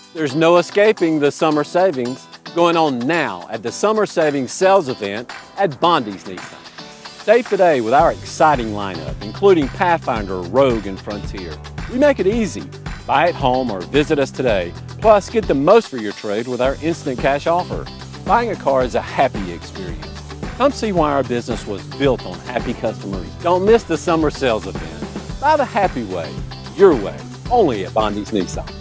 There's no escaping the summer savings going on now at the Summer Savings Sales Event at Bondy's Nissan. Save today with our exciting lineup, including Pathfinder, Rogue, and Frontier. We make it easy. Buy at home or visit us today. Plus, get the most for your trade with our instant cash offer. Buying a car is a happy experience. Come see why our business was built on happy customers. Don't miss the Summer Sales Event. Buy the happy way, your way, only at Bondy's Nissan.